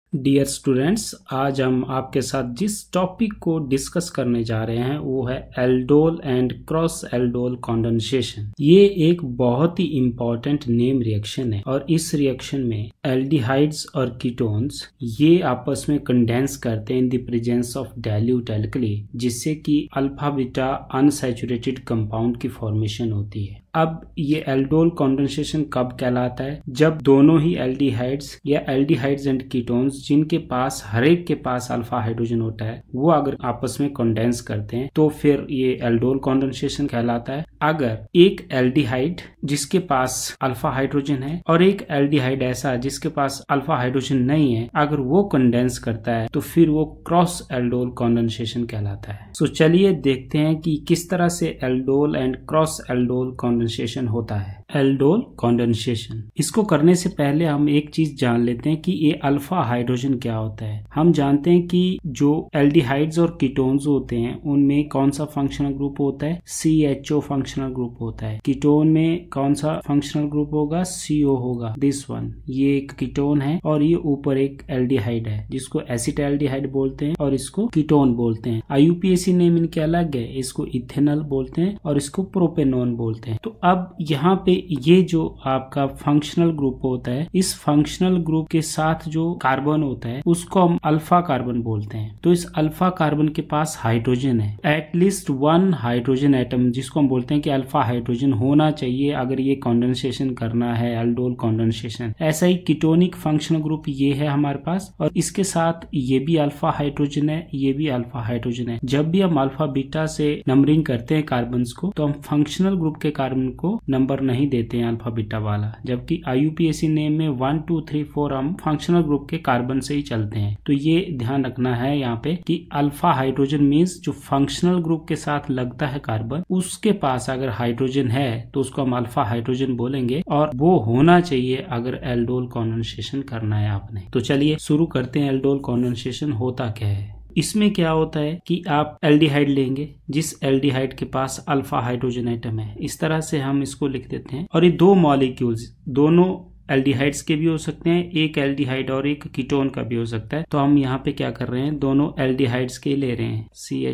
Dear students, आज हम आपके साथ जिस टॉपिक को डिस्कस करने जा रहे हैं वो है aldol and cross aldol condensation. ये एक बहुत ही इम्पोर्टेंट नेम रिएक्शन है और इस रिएक्शन में एल्डिहाइड्स और कीटोन्स ये आपस में कंडेंस करते हैं in the presence of dilute alkali, जिससे कि अल्फा बीटा अनसैचुरेटेड कंपाउंड की फॉर्मेशन होती है। अब ये एल्डोल कंडेंसेशन कब कहलाता है? जब दोनों ही एल्डिहाइड्स या एल्डिहाइड्स एंड कीटोन्स जिनके पास हर एक के पास अल्फा हाइड्रोजन होता है वो अगर आपस में कंडेंस करते हैं तो फिर ये एल्डोल कंडेंसेशन कहलाता है। अगर एक एल्डिहाइड जिसके पास अल्फा हाइड्रोजन है और एक एल्डिहाइड ऐसा जिसके पास अल्फा हाइड्रोजन नहीं है, अगर वो कंडेंस करता है तो फिर वो क्रॉस एल्डोल कंडेंसेशन कहलाता है। सो चलिए देखते हैं कि किस तरह से aldol and cross aldol condensation होता है। एल्डोल कंडेंसेशन, इसको करने से पहले हम एक चीज जान लेते हैं कि ये अल्फा हाइड्रोजन क्या होता है। हम जानते हैं कि जो एल्डिहाइड्स और कीटोन्स होते हैं उनमें कौन सा फंक्शनल ग्रुप होता है? CHO फंक्शनल ग्रुप होता है। कीटोन में कौन सा फंक्शनल ग्रुप होगा? CO होगा। दिस वन, ये एक कीटोन है और ये ऊपर एक एल्डिहाइड है जिसको एसिटाल्डिहाइड बोलते हैं और इसको कीटोन बोलते हैं। IUPAC नेम इनके अलग है, इसको इथेनॉल बोलते हैं और इसको प्रोपेनॉन बोलते हैं। तो अब यहाँ पे ये जो आपका फंक्शनल ग्रुप होता है, इस फंक्शनल ग्रुप के साथ जो कार्बन होता है उसको हम अल्फा कार्बन बोलते हैं। तो इस अल्फा कार्बन के पास हाइड्रोजन है, एटलीस्ट वन हाइड्रोजन एटम, जिसको हम बोलते हैं कि अल्फा हाइड्रोजन होना चाहिए अगर ये कंडेंसेशन करना है, एल्डोल कंडेंसेशन। ऐसा ही कीटोनिक फंक्शनल ग्रुप ये है हमारे पास और इसके साथ ये भी अल्फा हाइड्रोजन है, ये भी अल्फा हाइड्रोजन है। जब भी हम अल्फा बीटा से नंबरिंग करते हैं कार्बन को तो हम फंक्शनल ग्रुप के कार्बन को नंबर नहीं देते हैं अल्फा बीटा वाला, जबकि IUPAC नेम में 1 2 3 4 हम फंक्शनल ग्रुप के कार्बन से ही चलते हैं। तो ये ध्यान रखना है यहाँ पे कि अल्फा हाइड्रोजन मीन्स जो फंक्शनल ग्रुप के साथ लगता है कार्बन, उसके पास अगर हाइड्रोजन है तो उसको हम अल्फा हाइड्रोजन बोलेंगे और वो होना चाहिए अगर एल्डोल कंडेंसेशन करना है आपने। तो चलिए शुरू करते हैं। एल्डोल कंडेंसेशन होता क्या है? इसमें क्या होता है कि आप एल्डिहाइड लेंगे जिस एल्डिहाइड के पास अल्फा हाइड्रोजन एटम है, इस तरह से हम इसको लिख देते हैं। और ये दो मॉलिक्यूल्स दोनों एल्डिहाइड्स के भी हो सकते हैं, एक एल्डिहाइड और एक कीटोन का भी हो सकता है। तो हम यहाँ पे क्या कर रहे हैं, दोनों एल्डिहाइड्स के ले रहे हैं,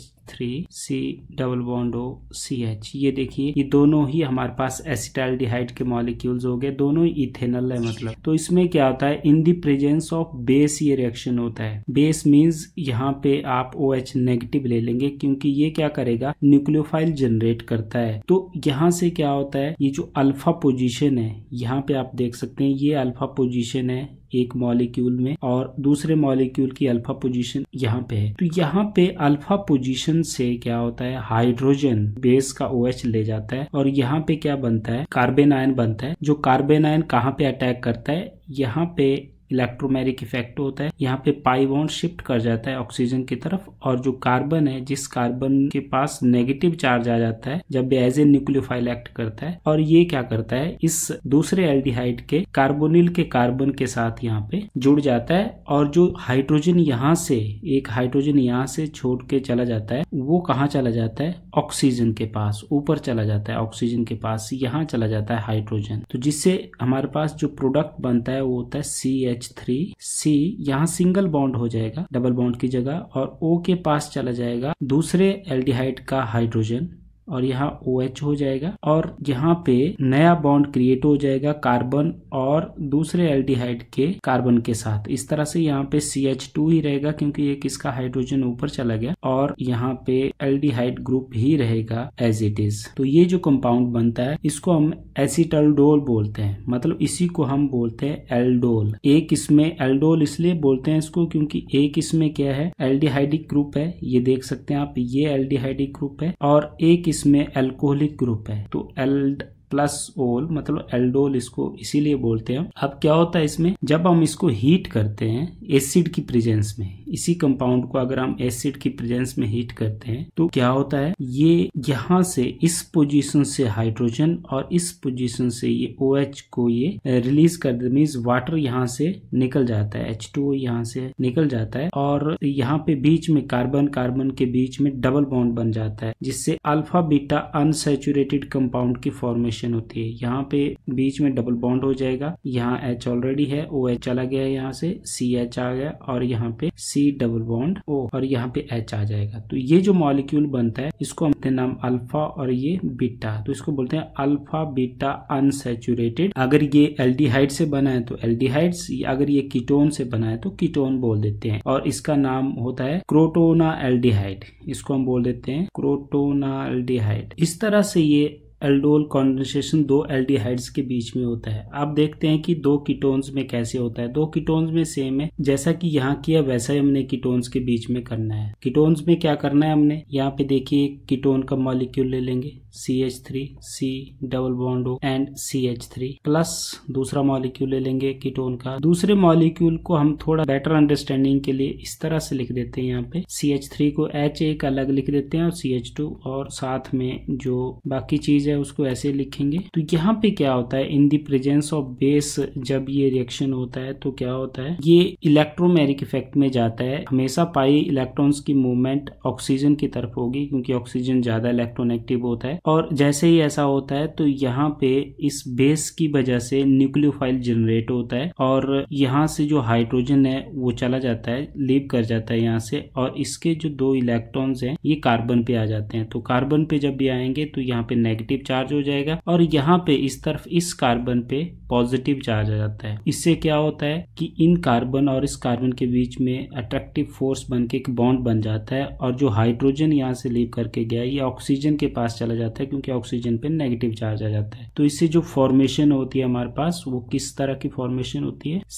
CH3C डबल बॉन्ड OCH। ये देखिए ये दोनों ही हमारे पास एसिटाल्डिहाइड के मॉलिक्यूल्स हो गए, दोनों ही इथेनॉल है मतलब। तो इसमें क्या होता है, in the presence of base ये रिएक्शन होता है। बेस मींस यहाँ पे आप OH नेगेटिव ले लेंगे क्योंकि ये क्या करेगा, न्यूक्लियोफाइल जनरेट करता है। तो यहाँ से क्या होता है, ये जो अल्फा पोजीशन है यहाँ पे आप देख सकते हैं, ये अल्फा पोजीशन है एक मॉलिक्यूल में और दूसरे मॉलिक्यूल की अल्फा पोजीशन यहाँ पे है। तो यहाँ पे अल्फा पोजीशन से क्या होता है, हाइड्रोजन बेस का OH ले जाता है और यहाँ पे क्या बनता है, कार्बन आयन बनता है। जो कार्बन आयन कहाँ पे अटैक करता है, यहाँ पे इलेक्ट्रोमैग्नेटिक इफेक्ट होता है, यहाँ पे पाई बॉन्ड शिफ्ट कर जाता है ऑक्सीजन की तरफ और जो कार्बन है, जिस कार्बन के पास नेगेटिव चार्ज आ जाता है जब एज ए न्यूक्लियोफाइल एक्ट करता है और ये क्या करता है, इस दूसरे एल्डिहाइड के कार्बोनिल के कार्बन के साथ यहाँ पे जुड़ जाता है और जो हाइड्रोजन यहाँ से, एक हाइड्रोजन यहाँ से छोड़ के चला जाता है, वो कहाँ चला जाता है, ऑक्सीजन के पास, ऊपर चला जाता है ऑक्सीजन के पास, यहाँ चला जाता है हाइड्रोजन। तो जिससे हमारे पास जो प्रोडक्ट बनता है वो होता है CH3C। यहाँ सिंगल बॉन्ड हो जाएगा डबल बॉन्ड की जगह और O के पास चला जाएगा दूसरे एल्डिहाइड का हाइड्रोजन और यहाँ OH हो जाएगा और यहाँ पे नया बॉन्ड क्रिएट हो जाएगा कार्बन और दूसरे एल्डिहाइड के कार्बन के साथ। इस तरह से यहाँ पे CH2 ही रहेगा क्योंकि एक इसका हाइड्रोजन ऊपर चला गया और यहाँ पे एल्डिहाइड ग्रुप ही रहेगा एज इट इज। तो ये जो कंपाउंड बनता है इसको हम एसिटल्डोल बोलते हैं, मतलब इसी को हम बोलते हैं एल्डोल। एक इसमें एल्डोल इसलिए बोलते हैं इसको क्योंकि एक इसमें क्या है, एल्डिहाइडिक ग्रुप है, ये देख सकते हैं आप, ये एल्डिहाइडिक ग्रुप है और एक इसमें अल्कोहलिक ग्रुप है। तो एल्ड प्लस ओल मतलब एल्डोल इसको इसीलिए बोलते हैं। अब क्या होता है इसमें, जब हम इसको हीट करते हैं एसिड की प्रेजेंस में, इसी कंपाउंड को अगर हम एसिड की प्रेजेंस में हीट करते हैं तो क्या होता है, ये यहाँ से इस पोजीशन से हाइड्रोजन और इस पोजीशन से ये OH को ये रिलीज कर देता है, मींस वाटर यहाँ से निकल जाता है, H2O यहाँ से निकल जाता है और यहाँ पे बीच में कार्बन कार्बन के बीच में डबल बॉन्ड बन जाता है, जिससे अल्फा बीटा अनसैचुरेटेड कंपाउंड की फॉर्मेशन होती है। यहाँ पे बीच में डबल बॉन्ड हो जाएगा, यहाँ H ऑलरेडी है, OH चला गया है, यहाँ से CH आ गया और यहाँ पे C डबल बॉन्ड O और यहाँ पे H आ जाएगा। तो ये जो मॉलिक्यूल बनता है इसको हम देते हैं नाम अल्फा और ये बीटा, तो इसको बोलते हैं अल्फा बीटा अनसैचुरेटेड। अगर ये एल्डिहाइड से बना है तो एल्डिहाइड्स, अगर ये कीटोन से बना है तो कीटोन बोल देते हैं और इसका नाम होता है क्रोटोना एल्डिहाइड, इसको हम बोल देते हैं क्रोटोना एल्डिहाइड। इस तरह से ये एल्डोल कॉन्डेंसेशन दो एल्डिहाइड्स के बीच में होता है। अब देखते हैं कि दो कीटोन्स में कैसे होता है। दो कीटोन्स में सेम है, जैसा कि यहाँ किया वैसा ही हमने कीटोन्स के बीच में करना है। कीटोन्स में क्या करना है हमने, यहाँ पे देखिए कीटोन का मॉलिक्यूल ले लेंगे CH3 C double bond O and CH3 plus दूसरा मॉलिक्यूल ले लेंगे कीटोन का। दूसरे मॉलिक्यूल को हम थोड़ा बेटर अंडरस्टैंडिंग के लिए इस तरह से लिख देते हैं, यहाँ पे CH3 को H एक अलग लिख देते हैं और CH2 और साथ में जो बाकी चीज है उसको ऐसे लिखेंगे। तो यहाँ पे क्या होता है, in the presence of base जब ये रिएक्शन होता है तो क्या होता है, ये इलेक्ट्रोमेरिक इफेक्ट में जाता है। हमेशा पाई इलेक्ट्रॉन्स की मूवमेंट ऑक्सीजन की तरफ होगी क्योंकि ऑक्सीजन ज्यादा इलेक्ट्रोनेगेटिव होता है और जैसे ही ऐसा होता है तो यहाँ पे इस बेस की वजह से न्यूक्लियोफाइल जनरेट होता है और यहाँ से जो हाइड्रोजन है वो चला जाता है, लीव कर जाता है यहाँ से और इसके जो दो इलेक्ट्रॉन्स हैं ये कार्बन पे आ जाते हैं। तो कार्बन पे जब भी आएंगे तो यहाँ पे नेगेटिव चार्ज हो जाएगा और यहाँ पे इस तरफ इस कार्बन पे पॉजिटिव चार्ज आ जाता है। इससे क्या होता है कि इन कार्बन और इस कार्बन के बीच में अट्रैक्टिव फोर्स बन के एक बॉन्ड बन जाता है और जो हाइड्रोजन यहाँ से लीव करके गया ये ऑक्सीजन के पास चला जाता है क्योंकि ऑक्सीजन पे नेगेटिव चार्ज आ जाता है। तो इससे जो फॉर्मेशन होती है हमारे पास वो किस तरह की फॉर्मेशन होती है,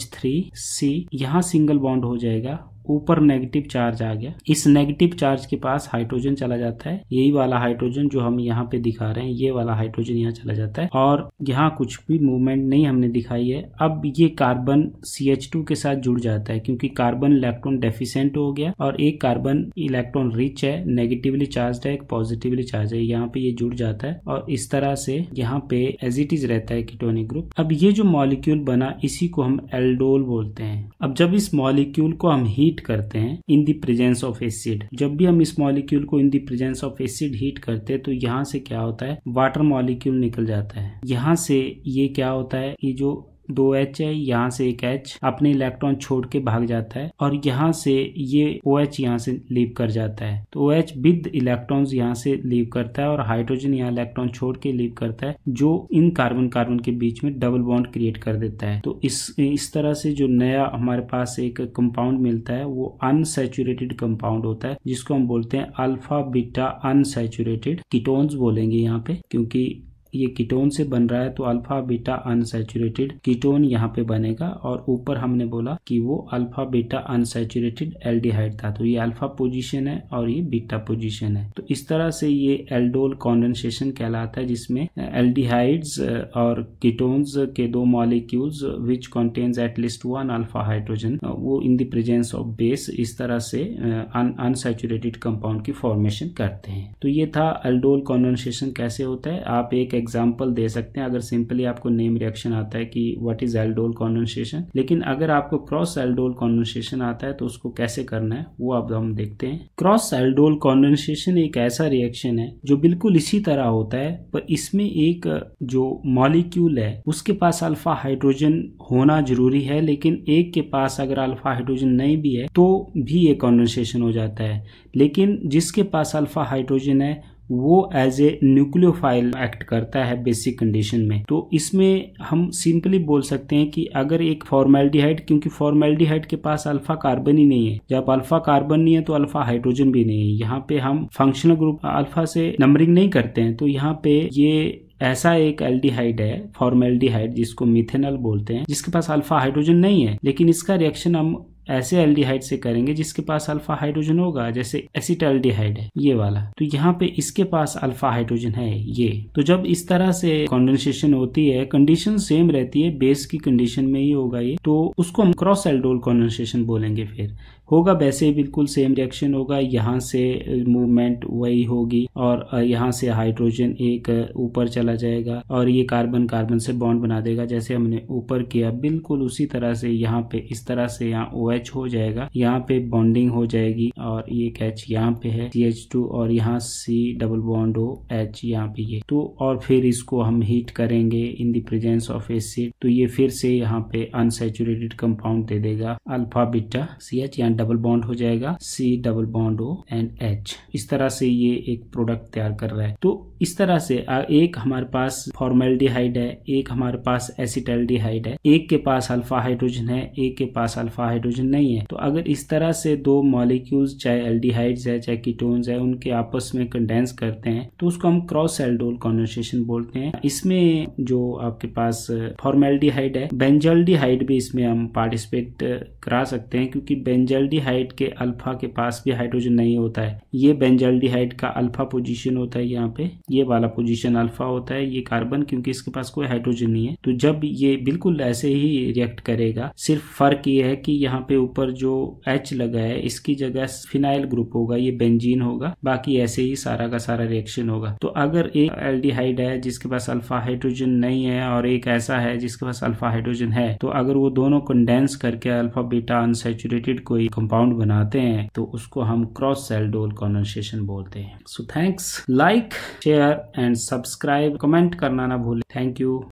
CH3C यहाँ सिंगल बॉन्ड हो जाएगा, ऊपर नेगेटिव चार्ज आ गया, इस नेगेटिव चार्ज के पास हाइड्रोजन चला जाता है, यही वाला हाइड्रोजन जो हम यहाँ पे दिखा रहे हैं, ये वाला हाइड्रोजन यहाँ चला जाता है और यहाँ कुछ भी मूवमेंट नहीं हमने दिखाई है। अब ये कार्बन CH2 के साथ जुड़ जाता है क्योंकि कार्बन इलेक्ट्रॉन डेफिशिएंट हो गया और एक कार्बन इलेक्ट्रॉन रिच है, नेगेटिवली चार्ज है, एक पॉजिटिवली चार्ज है, यहाँ पे ये जुड़ जाता है और इस तरह से यहाँ पे एज इट इज रहता है कीटोनिक ग्रुप। अब ये जो मॉलिक्यूल बना इसी को हम एल्डोल बोलते हैं। अब जब इस मॉलिक्यूल को हम हीट करते हैं in the presence of acid, जब भी हम इस मॉलिक्यूल को in the presence of acid heat करते हैं तो यहाँ से क्या होता है, वाटर मॉलिक्यूल निकल जाता है। यहाँ से ये क्या होता है, ये जो 2H है यहाँ से एक H अपने इलेक्ट्रॉन छोड़ के भाग जाता है और यहाँ से ये OH यहाँ से लीव कर जाता है। तो OH विद इलेक्ट्रॉन्स यहाँ से लीव करता है और हाइड्रोजन यहाँ इलेक्ट्रॉन छोड़ के लीव करता है जो इन कार्बन कार्बन के बीच में डबल बॉन्ड क्रिएट कर देता है। तो इस तरह से जो नया हमारे पास एक कंपाउंड मिलता है वो अनसैचुरेटेड कंपाउंड होता है जिसको हम बोलते हैं अल्फा बीटा अनसैचुरेटेड। कीटोन्स बोलेंगे यहाँ पे क्योंकि ये कीटोन से बन रहा है तो अल्फा बीटा अनसैचुरेटेड कीटोन यहाँ पे बनेगा और ऊपर हमने बोला कि वो अल्फा बीटा अनसैचुरेटेड एल्डिहाइड था, तो ये अल्फा पोजीशन है और ये बीटा पोजीशन है। तो इस तरह से ये एल्डोल कॉन्डेंसेशन कहलाता है जिसमें एल्डिहाइड्स और कीटोन्स के दो molecules which contains at least one alpha hydrogen वो in the presence of base इस तरह से अनसैचुरेटेड कंपाउंड की फॉर्मेशन करते हैं। तो ये था एल्डोल कॉन्डेंसेशन कैसे होता है। आप एक एग्जांपल दे सकते हैं अगर सिंपली आपको नेम रिएक्शन आता है कि व्हाट इज एल्डोल कॉन्डेंसेशन, लेकिन अगर आपको क्रॉस एल्डोल कॉन्डेंसेशन आता है तो उसको कैसे करना है वो अब हम देखते हैं। क्रॉस एल्डोल कॉन्डेंसेशन एक ऐसा रिएक्शन है जो बिल्कुल इसी तरह होता है पर इसमें एक जो मॉलिक्यूल है उसके पास अल्फा हाइड्रोजन होना जरूरी है, लेकिन एक के पास अगर अल्फा हाइड्रोजन नहीं भी है तो भी ये कॉन्डेंसेशन हो जाता है। लेकिन जिसके पास अल्फा हाइड्रोजन है वो एज ए न्यूक्लियोफाइल एक्ट करता है बेसिक कंडीशन में। तो इसमें हम सिंपली बोल सकते हैं कि अगर एक फॉर्मेल्डिहाइड, क्योंकि फॉर्मेल्डिहाइड के पास अल्फा कार्बन ही नहीं है, जब अल्फा कार्बन नहीं है तो अल्फा हाइड्रोजन भी नहीं है। यहाँ पे हम फंक्शनल ग्रुप अल्फा से नंबरिंग नहीं करते हैं, तो यहाँ पे ये ऐसा एक एल्डिहाइड है फॉर्मेल्डिहाइड जिसको मिथेनॉल बोलते हैं जिसके पास अल्फा हाइड्रोजन नहीं है, लेकिन इसका रिएक्शन हम ऐसे एल्डिहाइड से करेंगे जिसके पास अल्फा हाइड्रोजन होगा, जैसे एसिटाल्डिहाइड है ये वाला, तो यहाँ पे इसके पास अल्फा हाइड्रोजन है ये। तो जब इस तरह से कंडेंसेशन होती है, कंडीशन सेम रहती है, बेस की कंडीशन में ही होगा ये, तो उसको हम क्रॉस एल्डोल कंडेंसेशन बोलेंगे। फिर होगा वैसे ही बिल्कुल सेम रिएक्शन होगा, यहाँ से मूवमेंट वही होगी और यहाँ से हाइड्रोजन एक ऊपर चला जाएगा और ये कार्बन कार्बन से बॉन्ड बना देगा जैसे हमने ऊपर किया, बिल्कुल उसी तरह से यहाँ पे इस तरह से यहाँ OH हो जाएगा, यहाँ पे बॉन्डिंग हो जाएगी और ये एक H यहाँ पे है CH2 और यहाँ C डबल बॉन्ड OH यहाँ पे ये, तो और फिर इसको हम हीट करेंगे in the presence of acid, तो ये फिर से यहाँ पे अनसैचुरेटेड कंपाउंड दे देगा अल्फा बीटा CH, यहाँ डबल बॉन्ड हो जाएगा C double bond O and H। इस तरह से ये एक प्रोडक्ट तैयार कर रहा है। तो इस तरह से एक हमारे पास फॉर्मेल्डिहाइड है, एक हमारे पास एसिटाल्डिहाइड है, एक के पास अल्फा हाइड्रोजन है, एक के पास अल्फा हाइड्रोजन नहीं है। तो अगर इस तरह से दो मॉलिक्यूल्स चाहे एल्डिहाइड्स है चाहे कीटोन्स है उनके आपस में कंडेंस करते हैं तो उसको हम क्रॉस एल्डोल कंडेंसेशन बोलते हैं। इसमें जो आपके पास फॉर्मेल्डिहाइड है, बेंजल्डिहाइड भी इसमें हम पार्टिसिपेट करा सकते हैं क्योंकि बेंजल्डिहाइड के अल्फा के पास भी हाइड्रोजन नहीं होता है। ये बेंजल्डिहाइड का अल्फा पोजीशन होता है, यहाँ पे ये वाला पोजीशन अल्फा होता है, ये कार्बन क्योंकि इसके पास कोई हाइड्रोजन नहीं है। तो जब ये बिल्कुल ऐसे ही रिएक्ट करेगा, सिर्फ फर्क ये है कि यहाँ पे ऊपर जो H लगा है इसकी जगह फिनाइल ग्रुप होगा, ये बेंजीन होगा, बाकी ऐसे ही सारा का सारा रिएक्शन होगा। तो अगर एक एल्डिहाइड है जिसके पास अल्फा हाइड्रोजन नहीं है और एक ऐसा है जिसके पास अल्फा हाइड्रोजन है, तो अगर वो दोनों कंडेंस करके अल्फा बीटा अनसैचुरेटेड कोई कंपाउंड बनाते हैं तो उसको हम क्रॉस एल्डोल कंडेंसेशन बोलते हैं। So thanks, like share and subscribe, comment करना ना भूलें। Thank you.